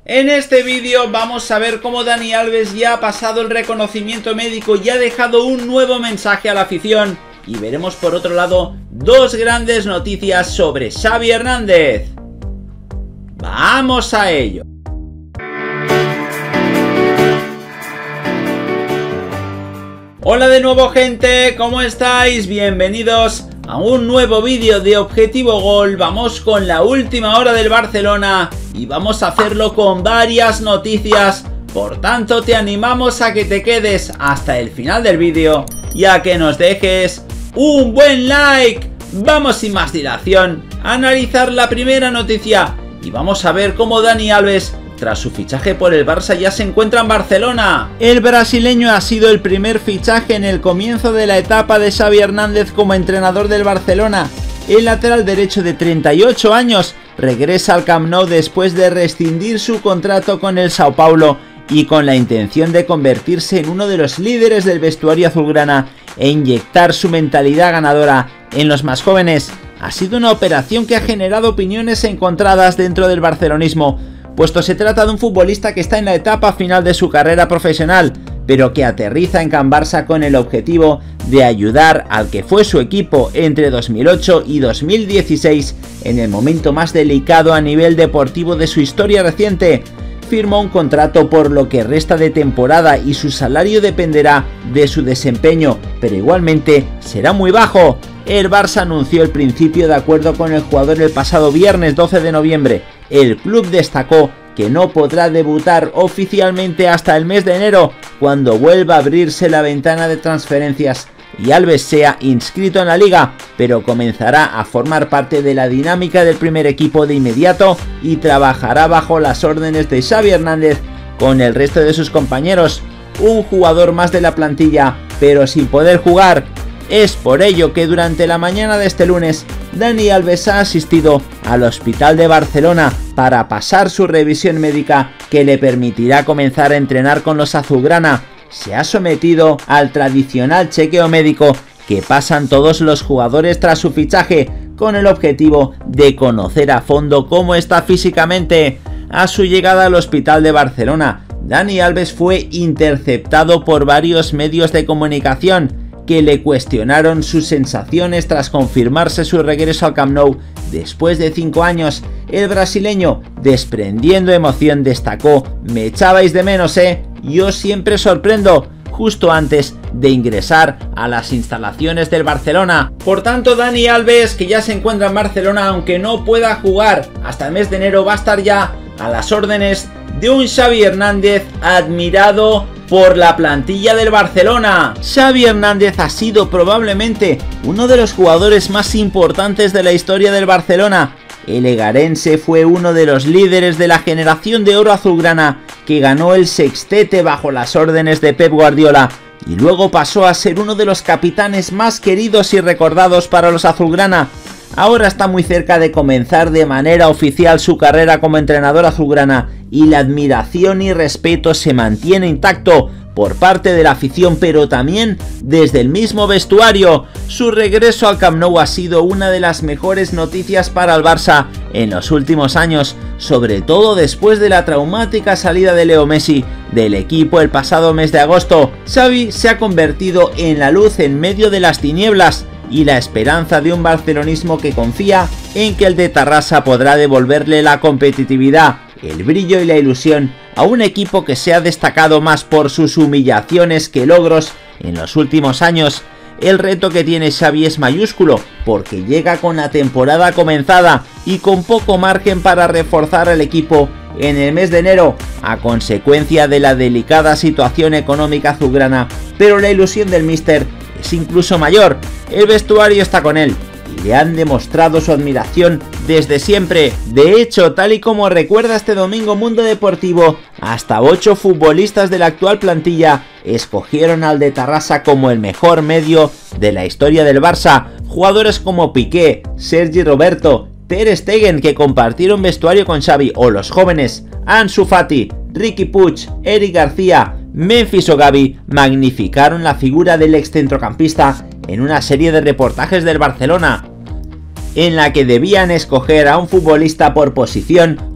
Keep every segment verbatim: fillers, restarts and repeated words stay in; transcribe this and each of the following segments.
En este vídeo vamos a ver cómo Dani Alves ya ha pasado el reconocimiento médico y ha dejado un nuevo mensaje a la afición. Y veremos por otro lado dos grandes noticias sobre Xavi Hernández. ¡Vamos a ello! Hola de nuevo, gente, ¿cómo estáis? Bienvenidos a un nuevo vídeo de Objetivo Gol. Vamos con la última hora del Barcelona y vamos a hacerlo con varias noticias. Por tanto, te animamos a que te quedes hasta el final del vídeo y a que nos dejes un buen like. Vamos sin más dilación a analizar la primera noticia y vamos a ver cómo Dani Alves, tras su fichaje por el Barça, ya se encuentra en Barcelona. El brasileño ha sido el primer fichaje en el comienzo de la etapa de Xavi Hernández como entrenador del Barcelona. El lateral derecho de treinta y ocho años regresa al Camp Nou después de rescindir su contrato con el Sao Paulo y con la intención de convertirse en uno de los líderes del vestuario azulgrana e inyectar su mentalidad ganadora en los más jóvenes. Ha sido una operación que ha generado opiniones encontradas dentro del barcelonismo, puesto se trata de un futbolista que está en la etapa final de su carrera profesional, pero que aterriza en Can Barça con el objetivo de ayudar al que fue su equipo entre dos mil ocho y dos mil dieciséis en el momento más delicado a nivel deportivo de su historia reciente. Firmó un contrato por lo que resta de temporada y su salario dependerá de su desempeño, pero igualmente será muy bajo. El Barça anunció el principio de acuerdo con el jugador el pasado viernes doce de noviembre. El club destacó que no podrá debutar oficialmente hasta el mes de enero, cuando vuelva a abrirse la ventana de transferencias y Alves sea inscrito en la liga, pero comenzará a formar parte de la dinámica del primer equipo de inmediato y trabajará bajo las órdenes de Xavi Hernández con el resto de sus compañeros. Un jugador más de la plantilla, pero sin poder jugar. Es por ello que durante la mañana de este lunes, Dani Alves ha asistido al Hospital de Barcelona para pasar su revisión médica que le permitirá comenzar a entrenar con los azulgrana. Se ha sometido al tradicional chequeo médico que pasan todos los jugadores tras su fichaje, con el objetivo de conocer a fondo cómo está físicamente. A su llegada al Hospital de Barcelona, Dani Alves fue interceptado por varios medios de comunicación que le cuestionaron sus sensaciones tras confirmarse su regreso al Camp Nou después de cinco años. El brasileño, desprendiendo emoción, destacó: "Me echabais de menos, eh, yo siempre sorprendo", justo antes de ingresar a las instalaciones del Barcelona. Por tanto, Dani Alves, que ya se encuentra en Barcelona, aunque no pueda jugar hasta el mes de enero, va a estar ya a las órdenes de un Xavi Hernández admirado por la plantilla del Barcelona. Xavi Hernández ha sido probablemente uno de los jugadores más importantes de la historia del Barcelona. El egarense fue uno de los líderes de la generación de oro azulgrana que ganó el sextete bajo las órdenes de Pep Guardiola y luego pasó a ser uno de los capitanes más queridos y recordados para los azulgrana. Ahora está muy cerca de comenzar de manera oficial su carrera como entrenador azulgrana y la admiración y respeto se mantiene intacto por parte de la afición, pero también desde el mismo vestuario. Su regreso al Camp Nou ha sido una de las mejores noticias para el Barça en los últimos años, sobre todo después de la traumática salida de Leo Messi del equipo el pasado mes de agosto. Xavi se ha convertido en la luz en medio de las tinieblas y la esperanza de un barcelonismo que confía en que el de Tarrasa podrá devolverle la competitividad, el brillo y la ilusión a un equipo que se ha destacado más por sus humillaciones que logros en los últimos años. El reto que tiene Xavi es mayúsculo, porque llega con la temporada comenzada y con poco margen para reforzar al equipo en el mes de enero, a consecuencia de la delicada situación económica azulgrana, pero la ilusión del míster es incluso mayor. El vestuario está con él y le han demostrado su admiración desde siempre. De hecho, tal y como recuerda este domingo Mundo Deportivo, hasta ocho futbolistas de la actual plantilla escogieron al de Tarrasa como el mejor medio de la historia del Barça. Jugadores como Piqué, Sergi Roberto, Ter Stegen, que compartieron vestuario con Xavi, o los jóvenes Ansu Fati, Riqui Puig, Eric García, Memphis o Gavi, magnificaron la figura del excentrocampista en una serie de reportajes del Barcelona, en la que debían escoger a un futbolista por posición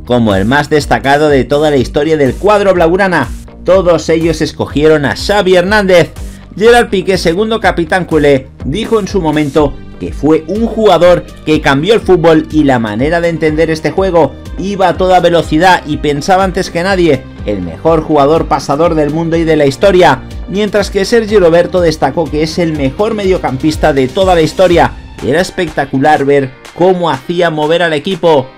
como el más destacado de toda la historia del cuadro blaugrana. Todos ellos escogieron a Xavi Hernández. Gerard Piqué, segundo capitán culé, dijo en su momento que fue un jugador que cambió el fútbol y la manera de entender este juego. Iba a toda velocidad y pensaba antes que nadie, el mejor jugador pasador del mundo y de la historia, mientras que Sergio Roberto destacó que es el mejor mediocampista de toda la historia. Era espectacular ver cómo hacía mover al equipo.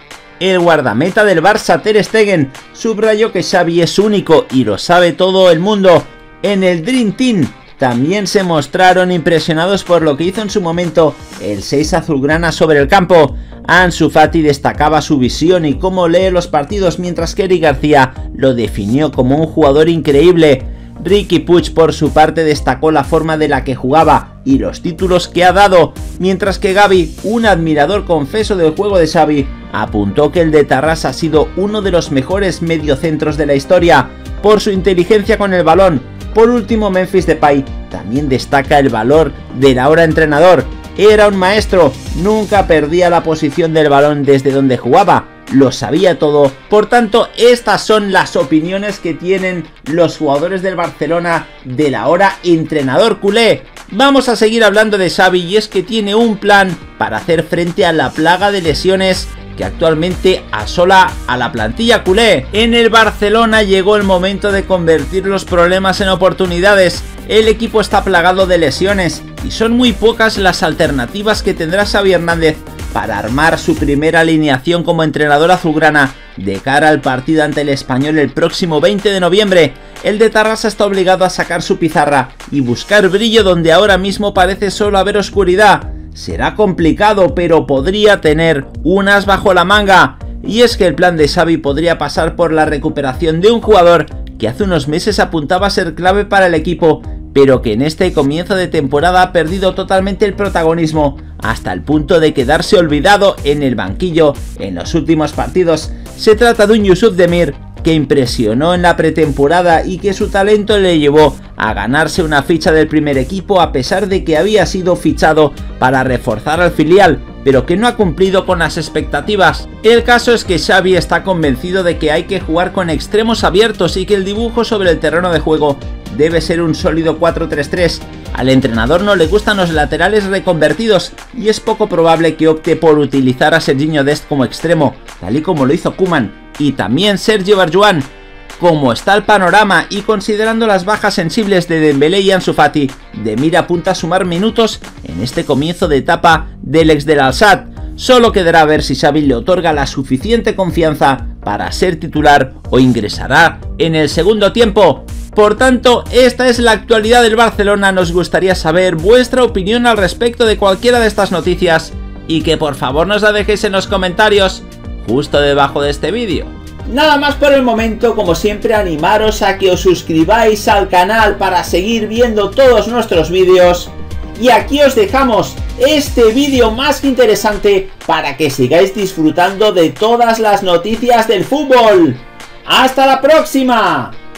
El guardameta del Barça, Ter Stegen, subrayó que Xavi es único y lo sabe todo el mundo. En el Dream Team también se mostraron impresionados por lo que hizo en su momento el seis azulgrana sobre el campo. Ansu Fati destacaba su visión y cómo lee los partidos, mientras que Eric García lo definió como un jugador increíble. Riqui Puig por su parte destacó la forma de la que jugaba y los títulos que ha dado, mientras que Gavi, un admirador confeso del juego de Xavi, apuntó que el de Tarrasa ha sido uno de los mejores mediocentros de la historia por su inteligencia con el balón. Por último, Memphis Depay también destaca el valor del ahora entrenador. Era un maestro, nunca perdía la posición del balón desde donde jugaba, lo sabía todo. Por tanto, estas son las opiniones que tienen los jugadores del Barcelona del ahora entrenador culé. Vamos a seguir hablando de Xavi, y es que tiene un plan para hacer frente a la plaga de lesiones que actualmente asola a la plantilla culé. En el Barcelona llegó el momento de convertir los problemas en oportunidades. El equipo está plagado de lesiones y son muy pocas las alternativas que tendrá Xavi Hernández para armar su primera alineación como entrenador azulgrana de cara al partido ante el Español el próximo veinte de noviembre. El de Tarrasa está obligado a sacar su pizarra y buscar brillo donde ahora mismo parece solo haber oscuridad. Será complicado, pero podría tener un as bajo la manga. Y es que el plan de Xavi podría pasar por la recuperación de un jugador que hace unos meses apuntaba a ser clave para el equipo, pero que en este comienzo de temporada ha perdido totalmente el protagonismo, hasta el punto de quedarse olvidado en el banquillo en los últimos partidos. Se trata de un Yusuf Demir que impresionó en la pretemporada y que su talento le llevó a ganarse una ficha del primer equipo, a pesar de que había sido fichado para reforzar al filial, pero que no ha cumplido con las expectativas. El caso es que Xavi está convencido de que hay que jugar con extremos abiertos y que el dibujo sobre el terreno de juego debe ser un sólido cuatro tres tres. Al entrenador no le gustan los laterales reconvertidos y es poco probable que opte por utilizar a Serginho Dest como extremo, tal y como lo hizo Koeman y también Sergio Barjuan. Como está el panorama y considerando las bajas sensibles de Dembélé y Ansu Fati, Demir apunta a sumar minutos en este comienzo de etapa del ex del Al-Sadd. Solo quedará ver si Xavi le otorga la suficiente confianza para ser titular o ingresará en el segundo tiempo. Por tanto, esta es la actualidad del Barcelona. Nos gustaría saber vuestra opinión al respecto de cualquiera de estas noticias y que por favor nos la dejéis en los comentarios justo debajo de este vídeo. Nada más por el momento, como siempre animaros a que os suscribáis al canal para seguir viendo todos nuestros vídeos. Y aquí os dejamos este vídeo más que interesante para que sigáis disfrutando de todas las noticias del fútbol. ¡Hasta la próxima!